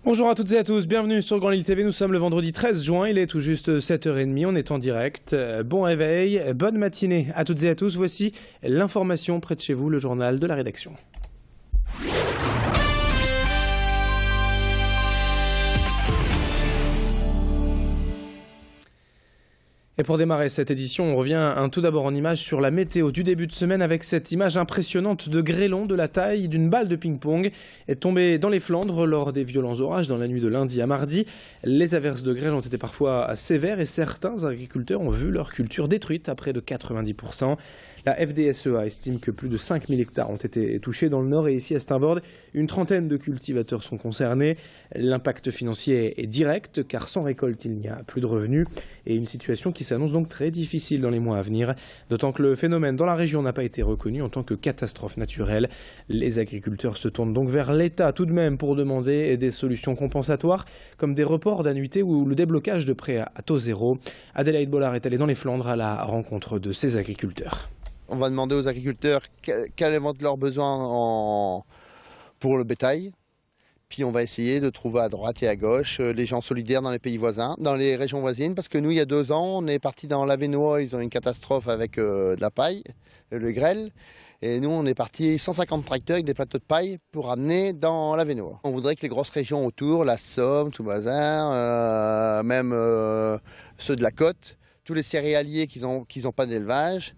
Bonjour à toutes et à tous, bienvenue sur Grand Lille TV, nous sommes le vendredi 13 juin, il est tout juste 7h30, on est en direct. Bon réveil, bonne matinée à toutes et à tous, voici l'information près de chez vous, le journal de la rédaction. Et pour démarrer cette édition, on revient tout d'abord en images sur la météo du début de semaine avec cette image impressionnante de grêlon de la taille d'une balle de ping-pong est tombée dans les Flandres lors des violents orages dans la nuit de lundi à mardi. Les averses de grêle ont été parfois sévères et certains agriculteurs ont vu leur culture détruite à près de 90%. La FDSEA estime que plus de 5000 hectares ont été touchés dans le nord et ici à Steenvoorde, une trentaine de cultivateurs sont concernés. L'impact financier est direct car sans récolte il n'y a plus de revenus et une situation qui s'annonce donc très difficile dans les mois à venir, d'autant que le phénomène dans la région n'a pas été reconnu en tant que catastrophe naturelle. Les agriculteurs se tournent donc vers l'État tout de même pour demander des solutions compensatoires comme des reports d'annuités ou le déblocage de prêts à taux zéro. Adélaïde Bollard est allée dans les Flandres à la rencontre de ces agriculteurs. On va demander aux agriculteurs quels vont être leurs besoins pour le bétail. Puis on va essayer de trouver à droite et à gauche les gens solidaires dans les pays voisins, dans les régions voisines. Parce que nous, il y a 2 ans, on est parti dans l'Avesnois, ils ont eu une catastrophe avec de la paille, le grêle. Et nous, on est parti 150 tracteurs avec des plateaux de paille pour amener dans l'Avesnois. On voudrait que les grosses régions autour, la Somme, Toumasin, même ceux de la côte, tous les céréaliers qui n'ont pas d'élevage,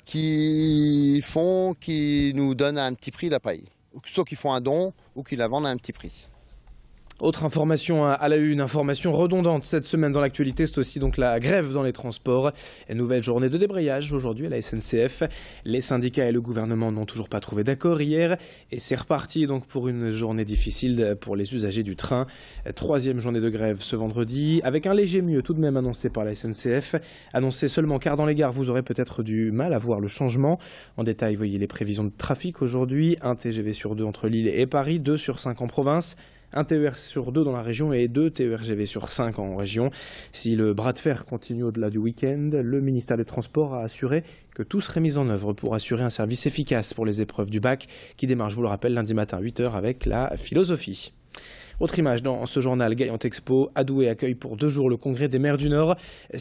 qui nous donnent à un petit prix la paille. Soit qu'ils font un don ou qu'ils la vendent à un petit prix. Autre information à la une, information redondante cette semaine dans l'actualité, c'est aussi donc la grève dans les transports. Une nouvelle journée de débrayage aujourd'hui à la SNCF. Les syndicats et le gouvernement n'ont toujours pas trouvé d'accord hier et c'est reparti donc pour une journée difficile pour les usagers du train. 3e journée de grève ce vendredi avec un léger mieux tout de même annoncé par la SNCF. Annoncé seulement car dans les gares vous aurez peut-être du mal à voir le changement. En détail, voyez les prévisions de trafic aujourd'hui. 1 TGV sur 2 entre Lille et Paris, 2 sur 5 en province. 1 TER sur 2 dans la région et 2 TERGV sur 5 en région. Si le bras de fer continue au-delà du week-end, le ministère des Transports a assuré que tout serait mis en œuvre pour assurer un service efficace pour les épreuves du bac qui démarrent, je vous le rappelle, lundi matin 8h avec la philosophie. Autre image dans ce journal, Gaillante Expo, Adoué accueille pour 2 jours le congrès des maires du Nord.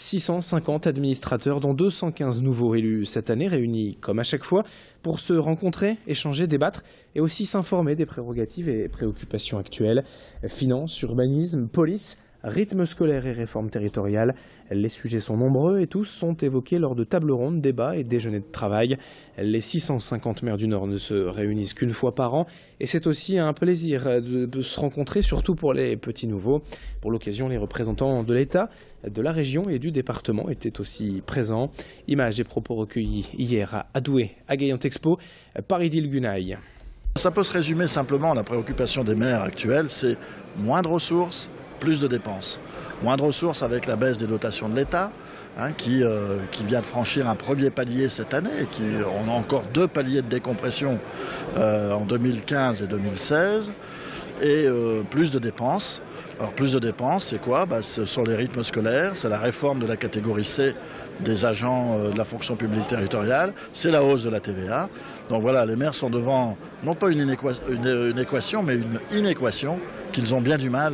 650 administrateurs, dont 215 nouveaux élus cette année, réunis comme à chaque fois pour se rencontrer, échanger, débattre et aussi s'informer des prérogatives et préoccupations actuelles. Finances, urbanisme, police, rythme scolaire et réforme territoriale. Les sujets sont nombreux et tous sont évoqués lors de tables rondes, débats et déjeuners de travail. Les 650 maires du Nord ne se réunissent qu'une fois par an et c'est aussi un plaisir de se rencontrer, surtout pour les petits nouveaux. Pour l'occasion, les représentants de l'État, de la région et du département étaient aussi présents. Images et propos recueillis hier à Adoué, à Gaillante Expo, par Idil Gunaï. Ça peut se résumer simplement, la préoccupation des maires actuels, c'est moins de ressources, plus de dépenses. Moins de ressources avec la baisse des dotations de l'État, qui vient de franchir un premier palier cette année, et on a encore 2 paliers de décompression en 2015 et 2016, et plus de dépenses. Alors plus de dépenses, c'est quoi? Ce sont les rythmes scolaires, c'est la réforme de la catégorie C des agents de la fonction publique territoriale, c'est la hausse de la TVA. Donc voilà, les maires sont devant, non pas une équation, mais une inéquation qu'ils ont bien du mal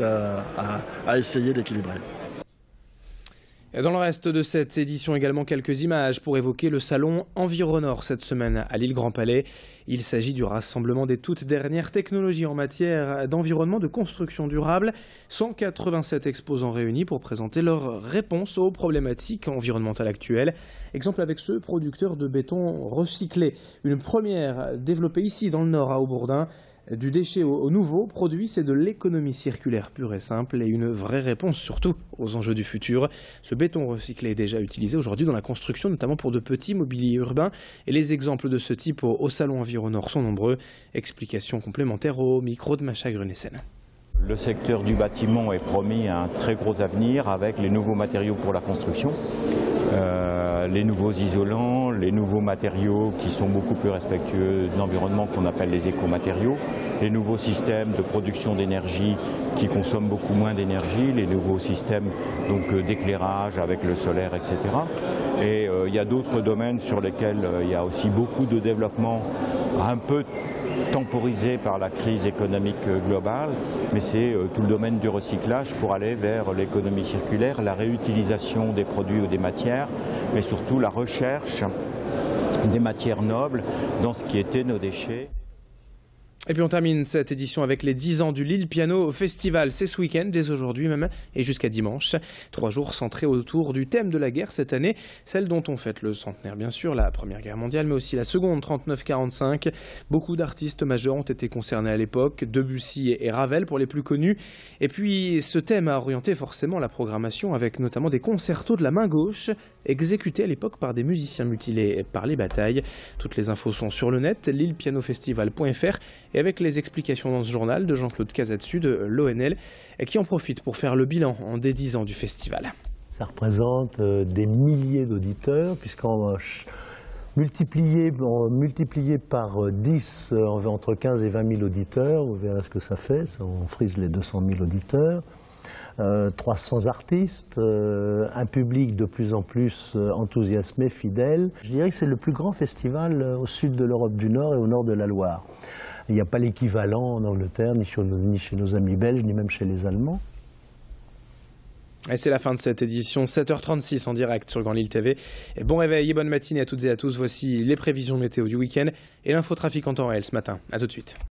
à essayer d'équilibrer. Dans le reste de cette édition également quelques images pour évoquer le salon Environor cette semaine à Lille Grand Palais. Il s'agit du rassemblement des toutes dernières technologies en matière d'environnement, de construction durable. 187 exposants réunis pour présenter leurs réponses aux problématiques environnementales actuelles. Exemple avec ce producteur de béton recyclé. Une première développée ici dans le Nord à Aubourdin. Du déchet au nouveau produit, c'est de l'économie circulaire pure et simple et une vraie réponse surtout aux enjeux du futur. Ce béton recyclé est déjà utilisé aujourd'hui dans la construction, notamment pour de petits mobiliers urbains. Et les exemples de ce type au salon Environor sont nombreux. Explications complémentaires au micro de Macha Grunessen. Le secteur du bâtiment est promis à un très gros avenir avec les nouveaux matériaux pour la construction. Les nouveaux isolants, les nouveaux matériaux qui sont beaucoup plus respectueux de l'environnement qu'on appelle les écomatériaux, les nouveaux systèmes de production d'énergie qui consomment beaucoup moins d'énergie, les nouveaux systèmes d'éclairage avec le solaire, etc. Et il y a d'autres domaines sur lesquels il y a aussi beaucoup de développement un peu temporisé par la crise économique globale, mais c'est tout le domaine du recyclage pour aller vers l'économie circulaire, la réutilisation des produits ou des matières, mais surtout la recherche des matières nobles dans ce qui étaient nos déchets. Et puis on termine cette édition avec les 10 ans du Lille Piano Festival. C'est ce week-end, dès aujourd'hui même, et jusqu'à dimanche. 3 jours centrés autour du thème de la guerre cette année, celle dont on fête le centenaire bien sûr, la Première Guerre mondiale, mais aussi la Seconde, 39-45. Beaucoup d'artistes majeurs ont été concernés à l'époque, Debussy et Ravel pour les plus connus. Et puis ce thème a orienté forcément la programmation avec notamment des concertos de la main gauche, exécutés à l'époque par des musiciens mutilés par les batailles. Toutes les infos sont sur le net, lillepianofestival.fr. Et avec les explications dans ce journal de Jean-Claude Casatsu de l'ONL, qui en profite pour faire le bilan en des 10 ans du festival. Ça représente des milliers d'auditeurs, puisqu'en multiplié par 10, entre 15 et 20 000 auditeurs, vous verrez ce que ça fait, on frise les 200 000 auditeurs. 300 artistes, un public de plus en plus enthousiasmé, fidèle. Je dirais que c'est le plus grand festival au sud de l'Europe du Nord et au nord de la Loire. Il n'y a pas l'équivalent en Angleterre, ni chez nos amis belges, ni même chez les Allemands. Et c'est la fin de cette édition, 7h36 en direct sur Grand Lille TV. Et bon réveil et bonne matinée à toutes et à tous. Voici les prévisions météo du week-end et l'infotrafic en temps réel ce matin. A tout de suite.